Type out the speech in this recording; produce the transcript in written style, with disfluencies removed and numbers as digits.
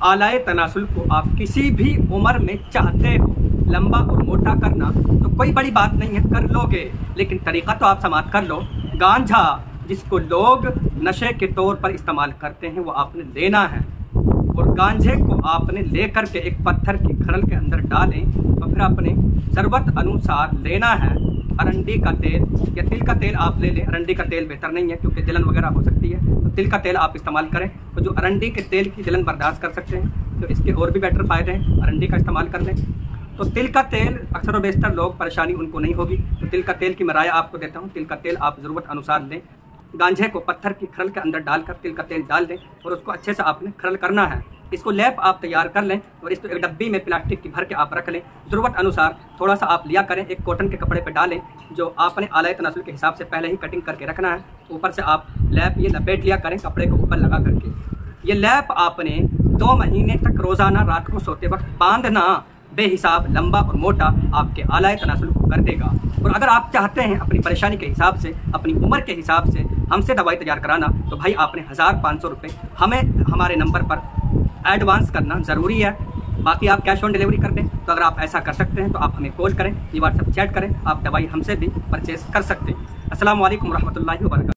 आलाए तनासुल को आप किसी भी उम्र में चाहते हो लंबा और मोटा करना तो कोई बड़ी बात नहीं है, कर लोगे, लेकिन तरीका तो आप समाप्त कर लो। गांजा जिसको लोग नशे के तौर पर इस्तेमाल करते हैं वो आपने लेना है, और गांजे को आपने लेकर के एक पत्थर की खरल के अंदर डालें तो फिर आपने ज़रूरत अनुसार लेना है। अरंडी का तेल या तिल का तेल आप ले लें। अरंडी का तेल बेहतर नहीं है क्योंकि जलन वगैरह हो सकती है, तो तिल का तेल आप इस्तेमाल करें। तो जो अरंडी के तेल की जलन बर्दाश्त कर सकते हैं तो इसके और भी बेटर फ़ायदे हैं, अरंडी का इस्तेमाल कर लें। तो तिल का तेल अक्सर व बेशतर लोग परेशानी उनको नहीं होगी, तो तिल का तेल की मैं राय आपको देता हूँ। तिल का तेल आप ज़रूरत अनुसार लें। गांजे को पत्थर की खरल के अंदर डालकर तिल का तेल डाल दें और उसको अच्छे से आपने खरल करना है। इसको लैप आप तैयार कर लें और इसको एक डब्बी में प्लास्टिक की भर के आप रख लें। ज़रूरत अनुसार थोड़ा सा आप लिया करें, एक कॉटन के कपड़े पे डालें जो आपने आलाए तनासुल के हिसाब से पहले ही कटिंग करके रखना है। ऊपर से आप लैप ये लपेट लिया करें कपड़े को ऊपर लगा करके। ये लैप आपने 2 महीने तक रोज़ाना रात को सोते वक्त बांधना, बेहिसाब लंबा और मोटा आपके आलाए तनासुल को कर देगा। और अगर आप चाहते हैं अपनी परेशानी के हिसाब से, अपनी उम्र के हिसाब से हमसे दवाई तैयार कराना, तो भाई आपने 1500 रुपये हमें हमारे नंबर पर एडवांस करना ज़रूरी है। बाकी आप कैश ऑन डिलीवरी कर दें। तो अगर आप ऐसा कर सकते हैं तो आप हमें कॉल करें, व्हाट्सएप चैट करें, आप दवाई हमसे भी परचेस कर सकते हैं। अस्सलाम वालेकुम रहमतुल्लाहि व बरकातहू।